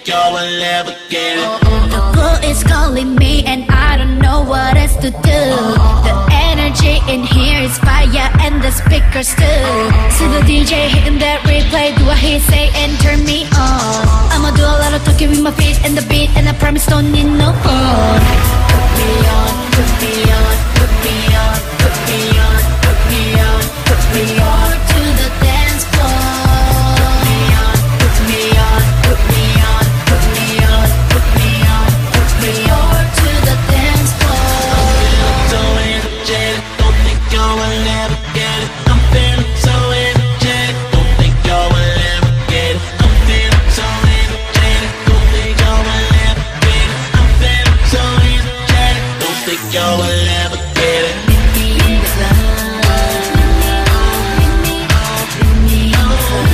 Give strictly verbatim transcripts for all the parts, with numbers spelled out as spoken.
y'all will ever get it. The bull is calling me and I don't know what else to do. The energy in here is fire and the speakers too. See the D J hitting that replay, do what he say and turn me on. I'ma do a lot of talking with my feet and the beat, and I promise don't need no phone. Put me on, put me on, put me on, put me on, put me on, put me on to the dance floor. Put me on, put me on, put me on, put me on, put me on to the dance floor. I'm feeling so energetic, don't think y'all will ever get it. I'm feeling so energetic, don't think y'all will ever get it. I'm feeling so energetic, don't think y'all will ever get it. I'm feeling so energetic, don't think y'all will ever get it. Meet me in the club. Meet me, meet me in the club.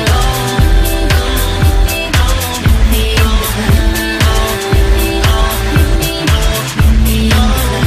Meet me in the club. Meet me in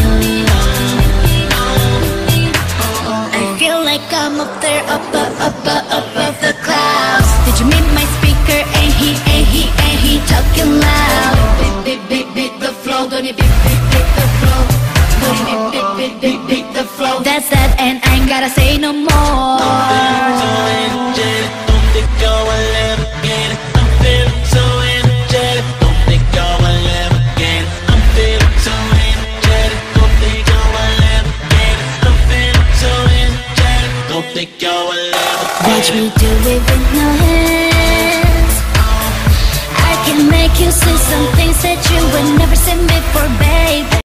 the club. I feel like I'm up there, up, up, up, up, above the clouds. Did you meet my speaker? Ain't he, ain't he, ain't he talking loud? Beat, beat, beat, beat the flow, don't you beat, beat, beat the flow. Don't you beat, beat, beat, beat, beat the flow. That's that, and I ain't gotta say no more. I'm feeling so energetic, don't think y'all will ever get it. I'm feeling so energetic, don't think y'all will ever get it. I'm feeling so energetic, don't think y'all will ever get it. I'm feeling so energetic, don't think y'all will ever get it. Watch me do it with no hands. I can make you see some things that you would never see before, baby.